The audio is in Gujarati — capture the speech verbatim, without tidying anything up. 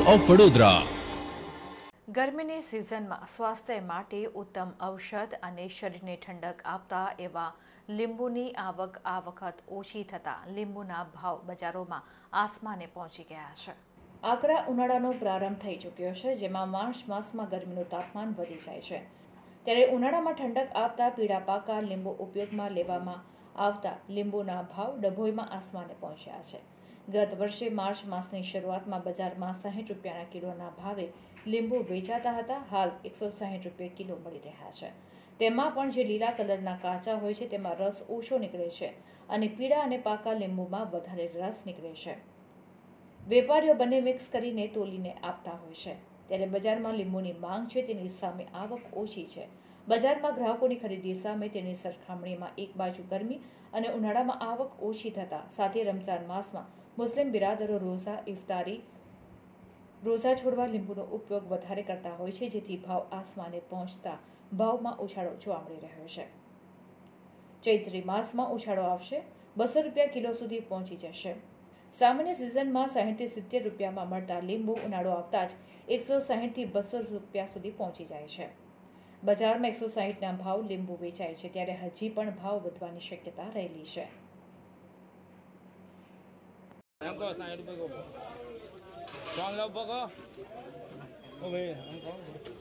ઓફ વડોદરા। ગરમીની સિઝનમાં સ્વાસ્થ્ય માટે ઉત્તમ ઔષધ અને શરીરને ઠંડક આપતા એવા લીંબુની આવક આ વખત ઓછી થતાં લીંબુના ભાવ બજારોમાં આસમાને પહોંચી ગયા છે। આકરા ઉનાળાનો પ્રારંભ થઈ ચૂક્યો છે, જેમાં માર્ચ માસમાં ગરમીનું તાપમાન વધી જાય છે, ત્યારે ઉનાળામાં ઠંડક આપતા પીળા પાકા લીંબુ ઉપયોગમાં લેવામાં આવતા લીંબુના ભાવ ડભોઈમાં આસમાને પહોંચ્યા છે। ગત વર્ષે માર્ચ માસની શરૂઆતમાં બજારમાં સાહીઠ રૂપિયાના કિલોના ભાવે લીંબુ વેચાતા હતા। હાલ એકસો સાહીઠ રૂપિયા કિલો મળી રહ્યા છે। તેમાં પણ જે લીલા કલરના કાચા હોય છે તેમાં રસ ઓછો નીકળે છે અને પીળા અને પાકા લીંબુમાં વધારે રસ નીકળે છે। વેપારીઓ બંને મિક્સ કરીને તોલીને આપતા હોય છે, ત્યારે બજારમાં લીંબુની માંગ છે તેની સામે આવક ઓછી છે। બજારમાં ગ્રાહકોની ખરીદી સામે તેની સરખામણીમાં એક બાજુ ગરમી અને ઉનાળામાં આવક ઓછી થતા સાથે રમઝાન માસમાં મુસ્લિમ બિરાદરો રોઝા ઇફતારી રોઝા છોડવા લીંબુનો ઉપયોગ વધારે કરતા હોય છે, જેથી ભાવ આસમાને પહોંચતા ભાવમાં ઉછાળો જોવા મળી રહ્યો છે। ચૈત્રી માસમાં ઉછાળો આવશે, બસો રૂપિયા કિલો સુધી પહોંચી જશે। સામાન્ય સિઝનમાં સાહીઠથી સિત્તેર રૂપિયામાં મળતા લીંબુ ઉનાળો આવતા જ એકસો સાહીઠથી બસો રૂપિયા સુધી પહોંચી જાય છે। બજારમાં એકસો સાહીઠના ભાવ લીંબુ વેચાય છે, ત્યારે હજી પણ ભાવ વધવાની શક્યતા રહેલી છે। हमको साइड पे को कौन लो पको ओ भाई हमको